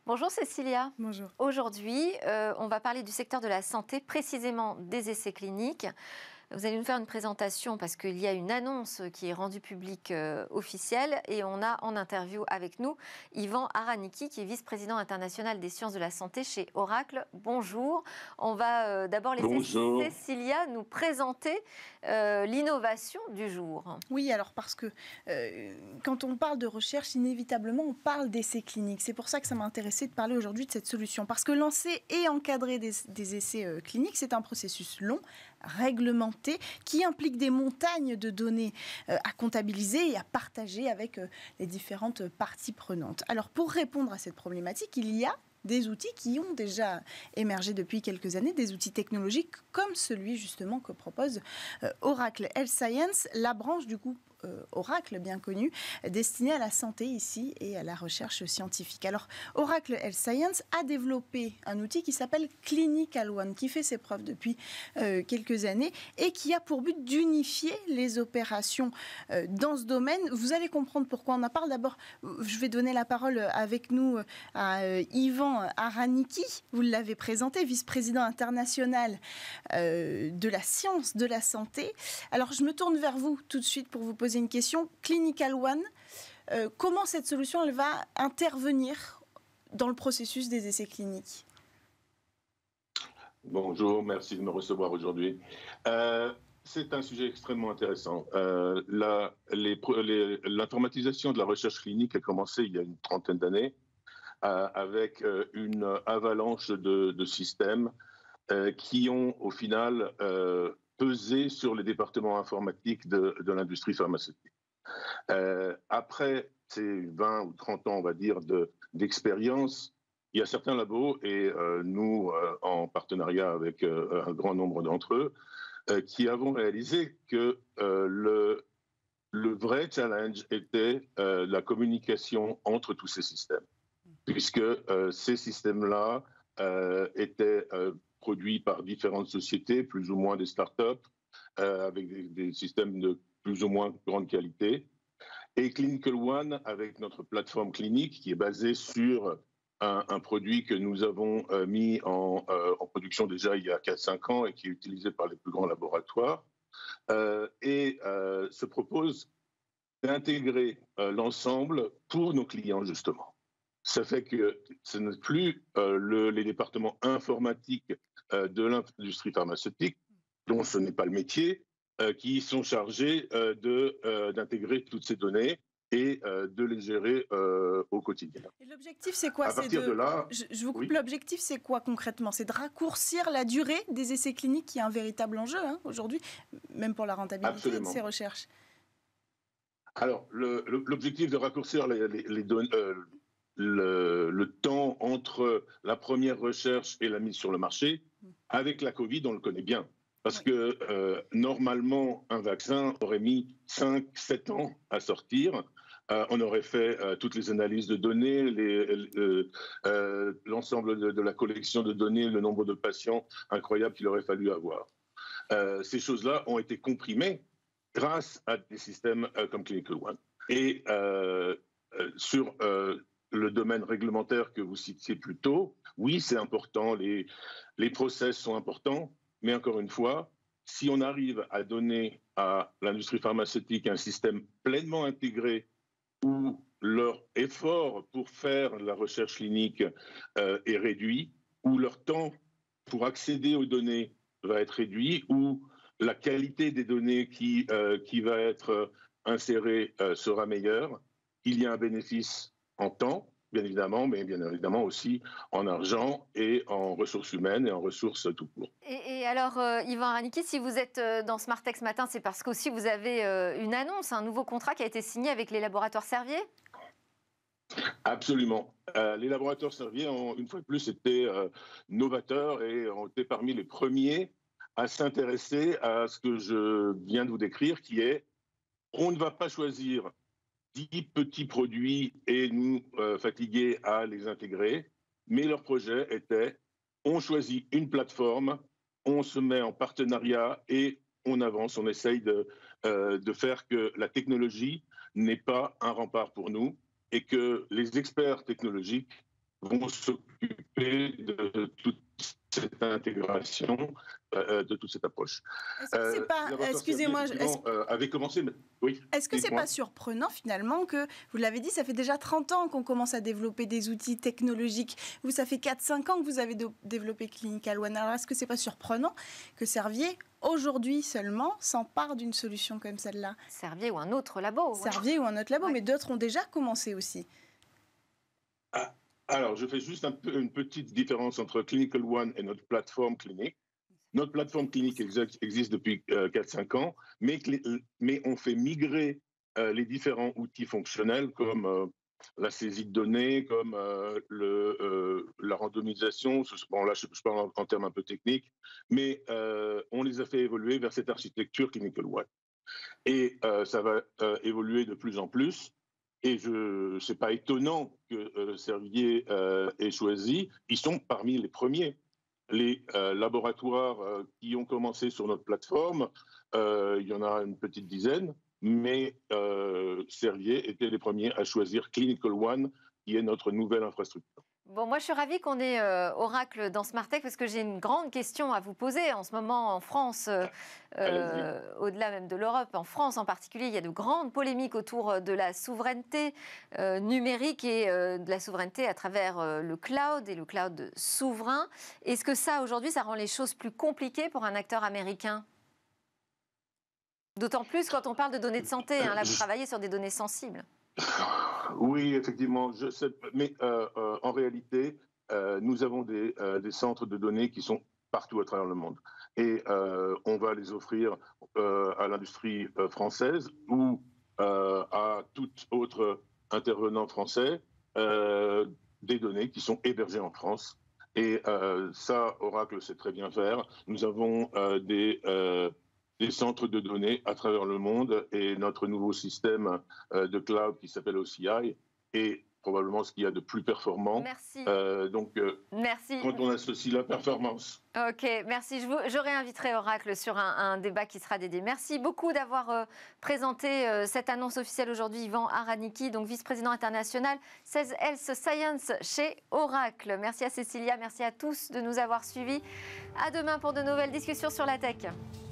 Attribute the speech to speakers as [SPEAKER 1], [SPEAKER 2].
[SPEAKER 1] Bonjour Cécilia.
[SPEAKER 2] Bonjour.
[SPEAKER 1] Aujourd'hui, on va parler du secteur de la santé, précisément des essais cliniques. Vous allez nous faire une présentation parce qu'il y a une annonce qui est rendue publique officielle et on a en interview avec nous Yvan Araniki qui est vice-président international des sciences de la santé chez Oracle. Bonjour. On va d'abord laisser
[SPEAKER 3] Bonjour.
[SPEAKER 1] Cécilia nous présenter l'innovation du jour.
[SPEAKER 2] Oui, alors parce que quand on parle de recherche, inévitablement, on parle d'essais cliniques. C'est pour ça que ça m'a intéressé de parler aujourd'hui de cette solution. Parce que lancer et encadrer des essais cliniques, c'est un processus long, réglementé, qui implique des montagnes de données à comptabiliser et à partager avec les différentes parties prenantes. Alors, pour répondre à cette problématique, il y a des outils qui ont déjà émergé depuis quelques années, des outils technologiques comme celui justement que propose Oracle Health Science, la branche du groupe Oracle bien connue, destinée à la santé ici et à la recherche scientifique. Alors, Oracle Health Science a développé un outil qui s'appelle Clinical One, qui fait ses preuves depuis quelques années et qui a pour but d'unifier les opérations dans ce domaine. Vous allez comprendre pourquoi on en parle. D'abord, je vais donner la parole avec nous à Yvan Araniki. Vous l'avez présenté, vice-président international de la science de la santé. Alors, je me tourne vers vous tout de suite pour vous poser une question. Clinical One, comment cette solution elle va intervenir dans le processus des essais cliniques?
[SPEAKER 3] Bonjour, merci de me recevoir aujourd'hui. C'est un sujet extrêmement intéressant. L'informatisation de la recherche clinique a commencé il y a une trentaine d'années avec une avalanche de systèmes qui ont au final pesé sur les départements informatiques de l'industrie pharmaceutique. Après ces 20 ou 30 ans, on va dire, d'expérience, il y a certains labos, et nous, en partenariat avec un grand nombre d'entre eux, qui avons réalisé que le vrai challenge était la communication entre tous ces systèmes, puisque ces systèmes-là étaient produits par différentes sociétés, plus ou moins des startups, avec des systèmes de plus ou moins grande qualité. Et Clinical One, avec notre plateforme clinique, qui est basée sur un produit que nous avons mis en production déjà il y a 4-5 ans et qui est utilisé par les plus grands laboratoires, se propose d'intégrer l'ensemble pour nos clients, justement. Ça fait que ce n'est plus les départements informatiques de l'industrie pharmaceutique, dont ce n'est pas le métier, qui sont chargés d'intégrer toutes ces données et de les gérer au quotidien.
[SPEAKER 2] Et l'objectif, c'est quoi?
[SPEAKER 3] À partir de là,
[SPEAKER 2] je vous coupe.
[SPEAKER 3] oui.
[SPEAKER 2] L'objectif, c'est quoi concrètement? C'est de raccourcir la durée des essais cliniques, qui est un véritable enjeu aujourd'hui, même pour la rentabilité
[SPEAKER 3] Absolument.
[SPEAKER 2] de ces recherches.
[SPEAKER 3] Alors, l'objectif de raccourcir le temps entre la première recherche et la mise sur le marché, avec la Covid, on le connaît bien. Parce que normalement, un vaccin aurait mis 5-7 ans à sortir. On aurait fait toutes les analyses de données, l'ensemble de la collection de données, le nombre de patients incroyable qu'il aurait fallu avoir. Ces choses-là ont été comprimées grâce à des systèmes comme Clinical One. Et sur le domaine réglementaire que vous citiez plus tôt, oui, c'est important, les process sont importants, mais encore une fois, si on arrive à donner à l'industrie pharmaceutique un système pleinement intégré où leur effort pour faire la recherche clinique est réduit, où leur temps pour accéder aux données va être réduit, où la qualité des données qui va être insérée sera meilleure, il y a un bénéfice en temps, bien évidemment, mais bien évidemment aussi en argent et en ressources humaines et en ressources tout court.
[SPEAKER 1] Et alors, Yvan Araniki, si vous êtes dans Smart Tech ce matin, c'est parce qu'aussi vous avez une annonce, un nouveau contrat qui a été signé avec les laboratoires Servier?
[SPEAKER 3] Absolument. Les laboratoires Servier, une fois de plus, étaient novateurs et ont été parmi les premiers à s'intéresser à ce que je viens de vous décrire, qui est on ne va pas choisir 10 petits produits et nous fatiguer à les intégrer, mais leur projet était on choisit une plateforme, on se met en partenariat et on avance, on essaye de faire que la technologie n'est pas un rempart pour nous et que les experts technologiques vont s'occuper de toute cette intégration, de toute cette approche.
[SPEAKER 2] Est-ce que c'est pas, excusez-moi,
[SPEAKER 3] avait commencé, mais, oui.
[SPEAKER 2] Est-ce que c'est pas surprenant finalement que, vous l'avez dit, ça fait déjà 30 ans qu'on commence à développer des outils technologiques. Vous, ça fait 4-5 ans que vous avez développé Clinical One. Alors est-ce que c'est pas surprenant que Servier, aujourd'hui seulement, s'empare d'une solution comme celle-là?
[SPEAKER 1] Servier ou un autre labo.
[SPEAKER 2] Servier ou un autre labo, mais d'autres ont déjà commencé aussi.
[SPEAKER 3] Alors, je fais juste une petite différence entre Clinical One et notre plateforme clinique. Notre plateforme clinique existe depuis 4-5 ans, mais on fait migrer les différents outils fonctionnels comme la saisie de données, comme la randomisation. Bon, là, je parle en termes un peu techniques, mais on les a fait évoluer vers cette architecture Clinical One. Et ça va évoluer de plus en plus. Et ce n'est pas étonnant que Servier ait choisi. Ils sont parmi les premiers. Les laboratoires qui ont commencé sur notre plateforme, il y en a une petite dizaine, mais Servier était les premiers à choisir Clinical One, qui est notre nouvelle infrastructure.
[SPEAKER 1] Bon, moi, je suis ravie qu'on ait Oracle dans Smartech parce que j'ai une grande question à vous poser. En ce moment, en France, au-delà même de l'Europe, en France en particulier, il y a de grandes polémiques autour de la souveraineté numérique et de la souveraineté à travers le cloud et le cloud souverain. Est-ce que ça, aujourd'hui, ça rend les choses plus compliquées pour un acteur américain ? D'autant plus quand on parle de données de santé. Là, vous travaillez sur des données sensibles.
[SPEAKER 3] Oui, effectivement, je sais, mais en réalité, nous avons des centres de données qui sont partout à travers le monde. Et on va les offrir à l'industrie française ou à tout autre intervenant français, des données qui sont hébergées en France. Et ça, Oracle sait très bien faire. Nous avons des centres de données à travers le monde et notre nouveau système de cloud qui s'appelle OCI est probablement ce qu'il y a de plus performant.
[SPEAKER 1] Merci.
[SPEAKER 3] Merci. Quand on associe la performance.
[SPEAKER 1] Ok, merci. Je réinviterai Oracle sur un débat qui sera dédié. Merci beaucoup d'avoir présenté cette annonce officielle aujourd'hui, Yvan Araniki, donc vice-président international Health Science chez Oracle. Merci à Cécilia, merci à tous de nous avoir suivis. À demain pour de nouvelles discussions sur la tech.